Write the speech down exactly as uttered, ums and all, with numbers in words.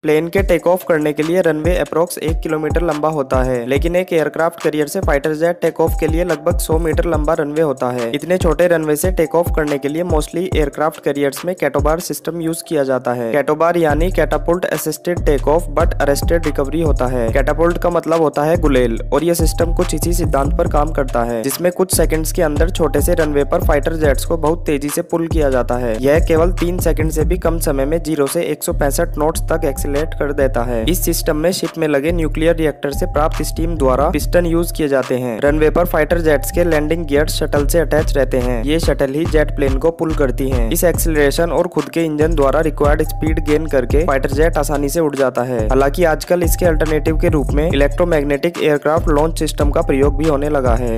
Plane के take off करने के लिए रनवे अप्रोक्स एक किलोमीटर लंबा होता है, लेकिन एक एयरक्राफ्ट कैरियर से फाइटर जेट टेक ऑफ के लिए लगभग सौ मीटर लंबा रनवे होता है। इतने छोटे रनवे से टेक ऑफ करने के लिए मोस्टली एयरक्राफ्ट कैरियर्स में कैटोबार सिस्टम यूज किया जाता है। कैटोबार यानी catapult assisted take off but arrested recovery होता है। कैटापुल्ट का मतलब होता है गुलेल, और यह सिस्टम कुछ इसी सिद्धांत पर काम करता है, जिसमें कुछ सेकंड्स के अंदर छोटे से रनवे पर फाइटर जेट्स को बहुत तेजी से पुल किया जाता है। यह केवल तीन सेकंड से भी कम समय में जीरो से एक सौ पैंसठ नॉट्स तक एक्सीलरेट कर देता है। इस सिस्टम में शिप में लगे न्यूक्लियर रिएक्टर से प्राप्त स्टीम द्वारा पिस्टन यूज किए जाते हैं। रनवे पर फाइटर जेट्स के लैंडिंग गियर्स शटल से अटैच रहते हैं। ये शटल ही जेट प्लेन को पुल करती हैं। इस एक्सीलरेशन और खुद के इंजन द्वारा रिक्वायर्ड स्पीड गेन करके फाइटर जेट आसानी से उड़ जाता है। हालांकि आजकल इसके अल्टरनेटिव के रूप में इलेक्ट्रोमैग्नेटिक एयरक्राफ्ट लॉन्च सिस्टम का प्रयोग भी होने लगा है।